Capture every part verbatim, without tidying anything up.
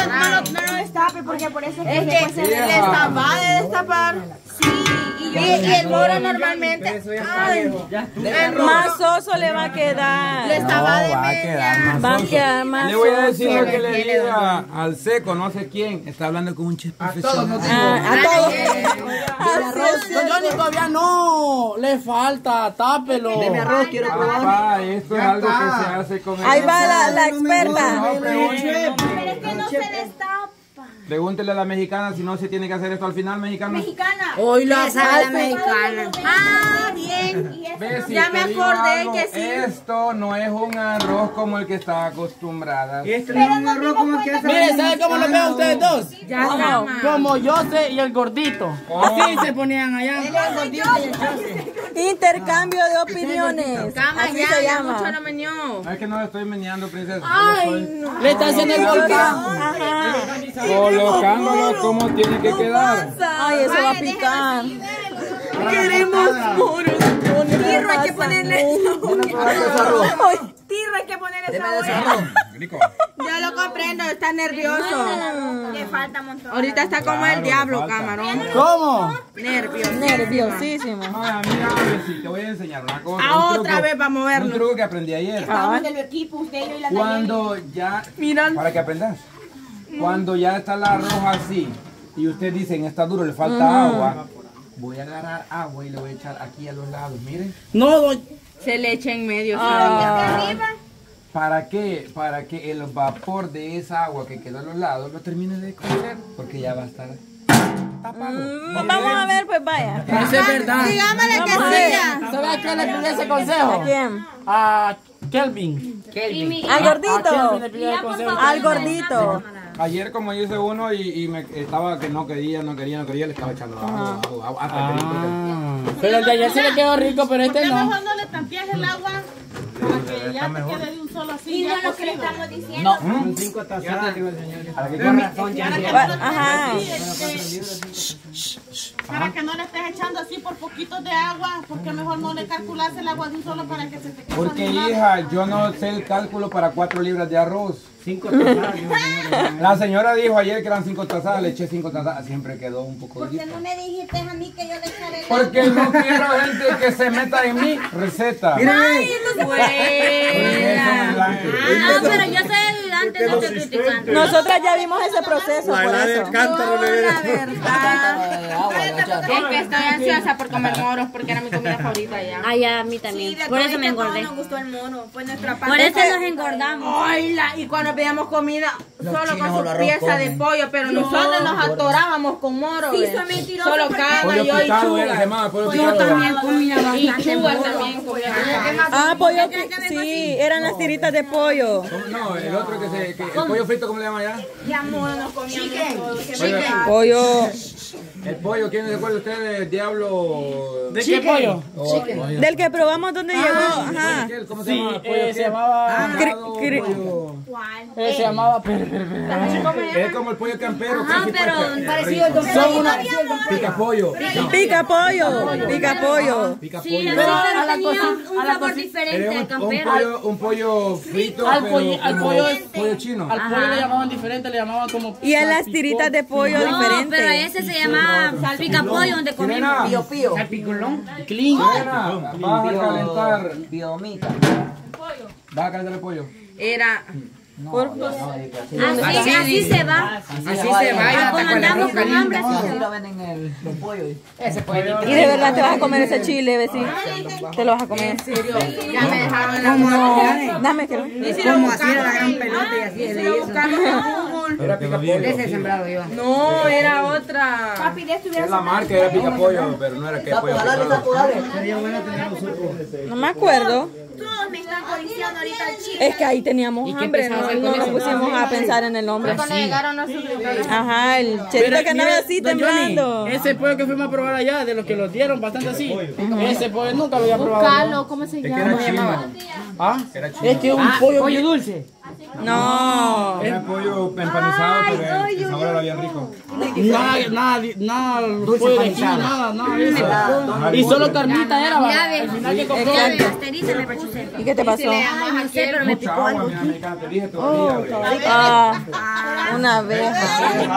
no lo, no lo destape porque por eso es que, es que se le destapa de destapar. Sí, y, yo, y, y el moro normalmente ay, el más soso le va a quedar. Le estaba de va a quedar más Va a soso. quedar más Le voy a decir soso. lo que le diga al seco, no sé quién. Está hablando con un chef profesional. Ah, a todos. Don Johnny todavía no. Le falta, tápelo. De mi arroz quiero probar. Papá, esto es algo que se hace con el... Ahí va la, la experta. No, pregúntele, pero es que no se destapa. pregúntele a la mexicana si no se tiene que hacer esto al final, mexicana. Mexicana. Hoy la la mexicana. Ah, bien. Y eso Ve, si Ya te me digo acordé algo, que sí. Esto no es un arroz como el que está acostumbrada. Este no es un arroz como el que hace. Mire, ¿saben cómo lo veo ustedes dos? Ya está, ma. Como Jose y el gordito. Así se ponían allá. Intercambio de opiniones. Cama, Así ya, se ya llama. mucho no meñó. No es que no le estoy meneando, princesa. Ay, no. Le está haciendo el volcán. Ajá. Colocándolo como tiene que quedar. Ay, eso va a picar. Queremos moros. Tirro hay que ponerle Ay, Tirro hay que ponerle Deme de ese sabor. arroz. Rico. Yo lo comprendo, está nervioso. Le falta un montón. Ahorita está como Claro, el diablo, le falta. camarón. ¿Cómo? Nervioso. nerviosísimo. Mira, mira, Bessie, te voy a enseñar una cosa. A un otra truco- vez para Un movernos. truco que aprendí ayer. Estamos del equipo, usted, yo y la Cuando ya, Mira. para que aprendas, cuando ya está la roja así y usted dice, está duro, le falta agua, voy a agarrar agua y le voy a echar aquí a los lados, miren. No, don. Se le echa en medio. Ah. ¿Para qué? Para que el vapor de esa agua que quedó a los lados lo termine de cocer, porque ya va a estar tapado. Mm, vamos a ver, pues vaya. Eso es verdad. Digámosle que Vamos a ver. sí. ¿Sabe a quién le pidió ese consejo? ¿A quién? A Kelvin. Kelvin. Al A Kelvin le gordito. pidió el consejo. Al gordito. Ayer como hice uno y, y me estaba que no quería, no quería, no quería, le estaba echando agua, agua, agua, hasta que Ah, pero el de ayer sí le quedó rico, pero este no. Mejor no le tampies el agua para que ya te quede de un solo así. Y ya no lo que le cocido. estamos diciendo. Son cinco tazadas. a la que corra. Ajá. Para que no le estés echando así por poquitos de agua, porque mejor no le calculas el agua de un solo para que se te quede. Porque hija, yo no sé el cálculo para cuatro libras de arroz. Cinco tazadas. dijo el señor. La señora dijo ayer que eran cinco tazadas, le eché cinco tazadas, siempre quedó un poco ¿Por qué dulce. no me dijiste a mí que yo le echaré el Porque no quiero gente que se meta en mi receta. Ay, no se Ah, pero yo soy ayudante, no estoy criticando. Nosotras ya vimos ese proceso, por eso. No, la verdad. Es que estoy ansiosa por comer moros porque era mi comida favorita ya. Ay, a mí Sí, también. de Por todo eso y me que todo engordé. nos gustó el mono, fue nuestra Por parte. eso nos engordamos. Ay, la- y cuando pedíamos comida solo chinos con o su el arroz pieza de comen. pollo, pero nosotros nos atorábamos con moro. Sí, ¿ves? soy mentirosa Solo porque- cama, Pollo yo y picado, era, se chuga. llamaba pollo Yo picado. también comía Y bastante chuga moro. también comía. Ah, pollo. Sí, eran las tiritas de pollo. ¿Cómo no? El otro que se, que, el pollo frito, ¿cómo le llaman allá? Ya mono nos comíamos todo. qué Oiga, verdad. Pollo. el pollo, ¿quién se acuerda usted del diablo? ¿De qué pollo? Del que probamos donde llegó. Ajá. ¿Cómo se Sí, llama? ¿Pollo eh, qué? se llamaba. Picado, cri- pollo. ¿Cuál? eh, se llamaba. Espera, espera, espera. Es como el pollo campero. Ajá, casi pero parece- parecido al don Son una. Pica pollo. Pica pollo. Pica pollo. Pica Sí, pollo. el Pero pero a la tenía cosi- un a la sabor cosi- diferente Era al un, un campero. pollo, un pollo frito, Al pero pollo- al como pollo- pollo chino. Al pollo le llamaban diferente, le llamaban como. Y a las salpicón. tiritas de pollo No, pero diferentes. ese se llama picapollo donde comimos. Sirena, Pío. Clean. Sirena, vas a calentar, Biomita. vas a calentar el pollo. Era. Así, así se va. Así se va. Ah, como andamos con hambre. Así lo venden en el los pollos. Ese pollo. Y de verdad te vas a comer ese chile, vecino. Te lo vas a comer. Ya me dejaron la Dame que Como así era la gran pelota y así le hizo. Era pica pollo. Ese he sembrado yo. No, era otra. Papi, de esto hubiera Es la marca, era pica pollo, pero no era que pollo picado. No me acuerdo. todos me están codiciando ahorita el chile. Es que ahí teníamos hambre, no, no nos pusimos a pensar en el nombre. Cuando llegaron a su Ajá, el chelito que andaba así don Johnny, temblando. ese pollo que fuimos a probar allá, de los que los dieron bastante así, ese pollo nunca lo había probado. Buscalo, ¿cómo se Es que llama? era chino. ¿Ah? Era chino. Es que un pollo, pollo dulce. No. Era pollo empanizado, pero el sabor era bien rico. Nada, nada, nada, pollo de aquí, nada, nada de eso. Y solo carnita era, Ya va. ves, Al final que compró. ya ves, asterisco me pachusé. ¿Y qué te pasó? Ay, no sé, pero me Mucha picó agua, algo mi aquí. americana, te dije todavía. Ah, Ah, Una abeja.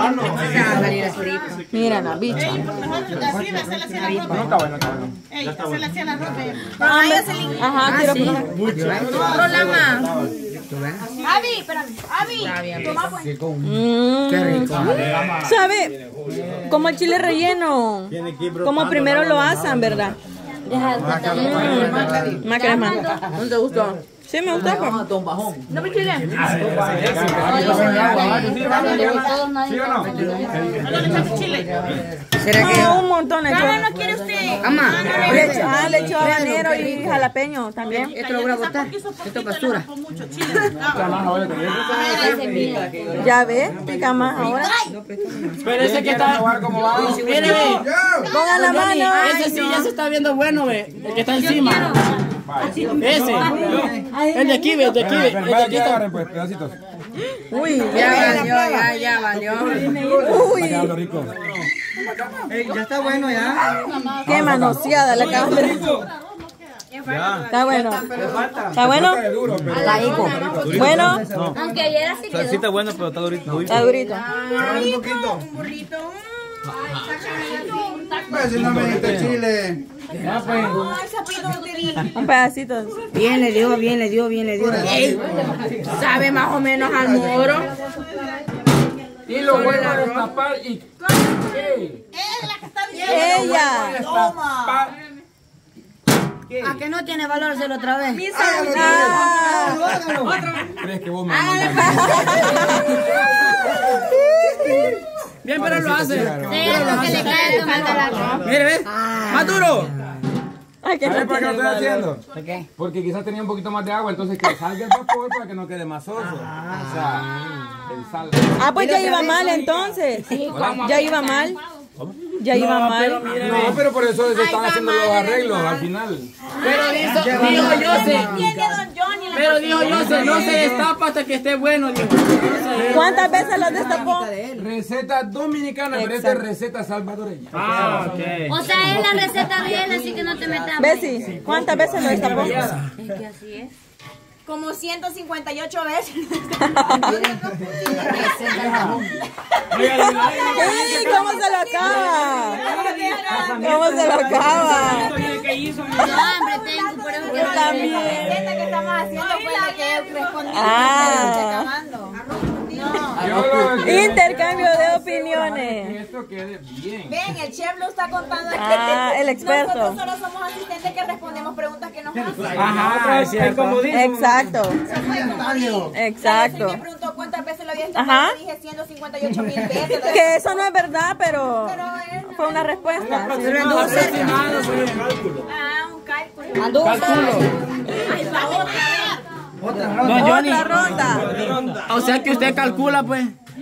Mira la bicha. Ey, por mejor que así, ve, se le hacía la ropa. No está bueno, está bueno. Ey, se le hacía la ropa. Ajá, quiero probar. Avi, espérame. Avi, toma pues. Mm. Qué rico. ¿Sabe? Como el chile relleno. Como primero lo asan, ¿verdad? Mm. Más crema. ¿No te gustó? Sí, me gusta. Ah, don Bajón. No me chile. ¿Sí o no? No le echas chile. ¿Será que? Ah, un montón de ¿Cómo no quiere usted? Ama, Le echo, ah, le echo habanero y jalapeño también. esto lo voy a botar. Esto es basura. Con mucho chile. Ya ves, pica más ahora. Pero ese que está. ¿Cómo va? Mire, ve. Pongan la mano. Ese sí ya se está viendo bueno, ve. El que está encima. Ese. El de aquí, ve. El de aquí, ve. El de Vaya, aquí que está. agarren pues, pedacitos. Uy, Ya valió, ya, ya valió. uy, Para que lo rico. Ya está bueno ya. qué manoseada la acabas de. Está bueno. ¿Está bueno? Es duro, pero Está rico. Bueno, Aunque ayer así quedó. Sí está bueno, pero está durito. está durito. Un burrito. Pues si no me diste chile. Ay, sapito, no te di. Un pedacito. Bien le dio, bien le dio, bien le dio. Sabe más o menos al moro. y lo vuelvo a destapar y... ¡Ey! Ella. Destapar. ¿A que no tiene valor hacerlo otra vez? Ah. ¿Crees que vos me mandas? Bien, pero lo hace. Sí, es lo que le cae tomando la ropa. Mire, ¿ves? Más duro. Ay, que ¿Sabes no para qué lo tiene estoy valor. haciendo? ¿Por qué? Porque quizás tenía un poquito más de agua, entonces que salga el vapor para que no quede más soso. O sea, el sal. Ah, pues ya iba mal entonces. Ya iba mal. Ya iba mal. No, pero por eso se están haciendo los arreglos al final. Pero dijo, dijo yo sé. Pero dijo yo sé, no se destapa hasta que esté bueno, dijo. ¿Cuántas veces lo destapó? Receta dominicana, pero esta es receta salvadoreña. Ah, ok. O sea, es la receta de él, así que no te metas. Bessie, ¿cuántas veces lo destapó? Es que así es. Como ciento cincuenta y ocho veces. ¡Ey! ¿Cómo se lo acaba? ¿Cómo se lo acaba? No, hombre, tengo por eso que Yo también. La receta que estamos haciendo fue la que respondí. Ah. Yo lo- Intercambio de Que opiniones. esto quede bien. Ven, el chef lo está contando aquí. Ah, el experto. Nosotros solo somos asistentes que respondemos preguntas que nos hacen. Ajá, es cierto. Exacto. Exacto. Me preguntó cuántas veces lo había Ajá. destapado. Dije ciento cincuenta y ocho mil veces. Que eso no es verdad, pero fue una respuesta. Sí. Ah, un cálculo. Calculo. Don Johnny. Otra ronda. O sea que usted calcula, pues.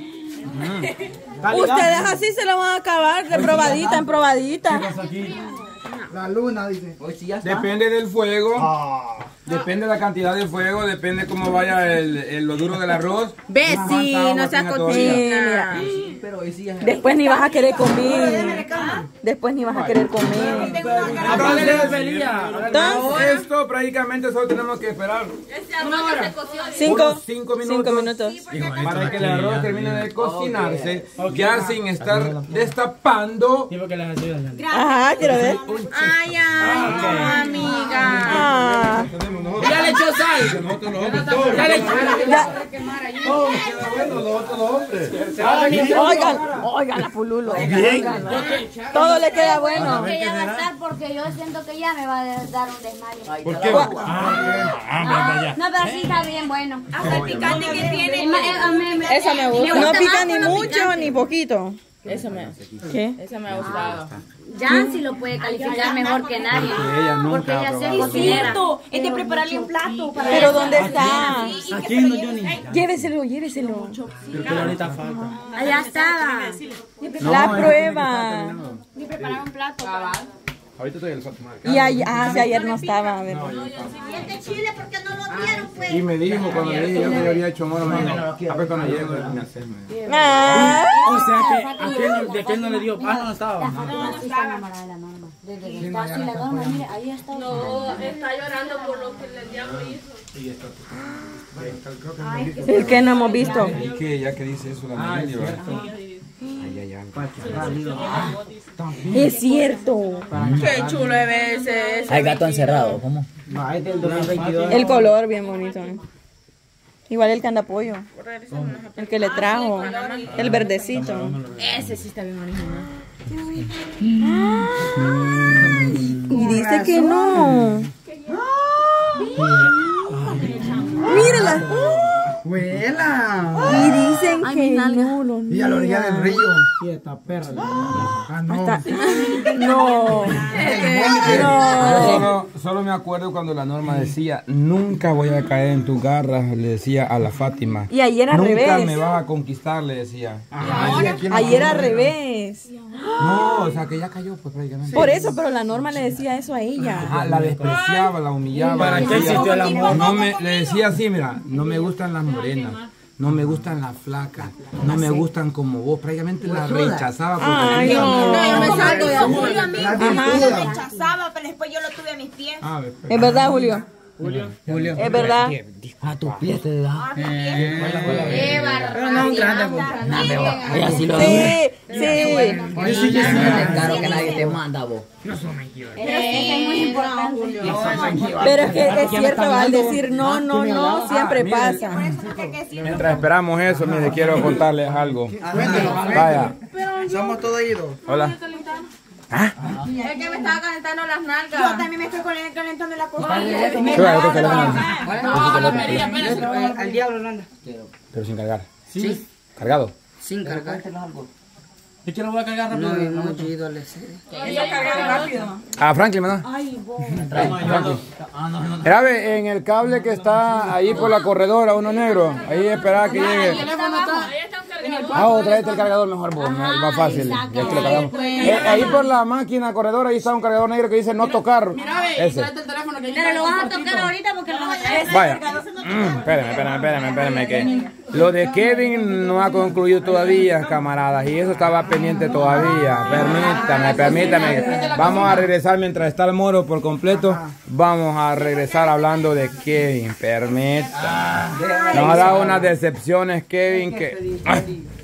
Ustedes así se lo van a acabar de probadita en probadita. La luna, dice. Depende del fuego, depende de la cantidad de fuego, depende cómo vaya el, el- lo duro del arroz. Bessie, no seas cochina. Pero hoy sí ya. Después ni vas a querer comer. Después ni vas a querer comer. Entonces, Esto prácticamente solo tenemos que esperar cinco, unos cinco minutos, cinco minutos. para que el arroz termine de cocinarse, ya sin estar destapando. Ajá, quiero ver. Ay, ay, no, amiga. Ah, Ya le echó sal. Ya le oigan, oigan la pululo. Todo le queda bueno. Que ya va a estar porque yo siento que ya me va a dar un desmayo. ¿Por qué? Ah, no, pero sí está bien bueno. Hasta el picante que tiene. Esa me gusta. No gusta pica más ni con lo mucho picante. ni poquito. Eso me, ¿Qué? eso me ha gustado. Jancy lo puede calificar mejor que nadie. Porque ella es cocinera. Es de prepararle un plato para Pero ¿dónde está? Aquí no, Johnny. Lléveselo, lléveselo. Creo que ahorita falta. Allá estaba. La prueba. Y preparar un plato. Ahorita estoy el salto. Y ayer, ah, sí, ayer no estaba. A ver. Este chile porque no lo dieron, pues. Y me dijo cuando le dije yo que yo había hecho mono, me dijo, a ver cuando llego me haces. Ah, O sea que aquel no, de aquel no le dio. Ah, no, no estaba. Sí está enamorada de la norma. Desde que está así la dona, mire, ahí está. No, está llorando por lo que el diablo hizo. El que no hemos visto. Es que ya que dice eso la Meli, ¿verdad? Ay, ay, ay. Es cierto. Qué chulo es ese. ese Hay gato encerrado, ¿cómo? El color bien bonito. ¿eh? Igual el que anda pollo. El que le trajo. El verdecito. Ese sí está bien original. Y dice que no. Mírala. ¡Huela! Y dicen que no. Los Y a la orilla del río. Y esta perra. Ah, no. No. Yo No. solo, solo me acuerdo cuando la Norma decía, nunca voy a caer en tus garras, le decía a la Fátima. Y ayer al nunca revés. me vas a conquistar, le decía. Ayer al revés. No, o sea que ya cayó, pues prácticamente. Por eso, pero la Norma le decía eso a ella. Ah, la despreciaba, la humillaba. ¿Para qué existió el amor? No me, le decía así, mira, no me gustan las morenas, no me gustan las flacas, no me gustan como vos. Prácticamente la rechazaba. Porque Ay, no. No, yo me salgo de Julio a mí La me virtud. rechazaba, pero después yo lo tuve a mis pies. Ah, ves, Es verdad, Julio. Julio. Es verdad. A tus pies te da. Qué Pero no un grande, pues. Oye, así lo Sí, sí. Claro que nadie te manda, vos. Es muy importante. Pero es que es cierto, al decir no, no, no, siempre pasa. mientras esperamos eso, mire, quiero contarles algo. Vaya. Somos todos idos. Hola. Es que me estaba calentando las nalgas. Yo también me estoy calentando la cosa. Suba, otro teléfono. Al diablo no anda. Pero sin cargar. Sí. ¿Cargado? Sin cargar. ¿Y que lo voy a cargar No, rápido? no, chido, le sé. Ah, Franklin, ¿verdad? Mira, ve, en el cable que está ahí por la corredora, uno negro. Ahí esperaba que llegue. Ah, o tráete el cargador mejor, vos, más fácil. Ya es que lo cargamos. Eh, ahí por la máquina corredora, ahí está un cargador negro que dice no tocar. Ese. Pero lo vas a tocar ahorita porque lo vas a traer. Vaya. Mm, espérame, espérame, espérame, espérame. Que lo de Kevin no ha concluido todavía, camaradas. Y eso estaba pendiente todavía. Permítame, permítame. Vamos a regresar mientras está el moro por completo. Vamos a regresar hablando de Kevin. Permítame. Nos ha dado unas decepciones, Kevin, que... ¡Ay!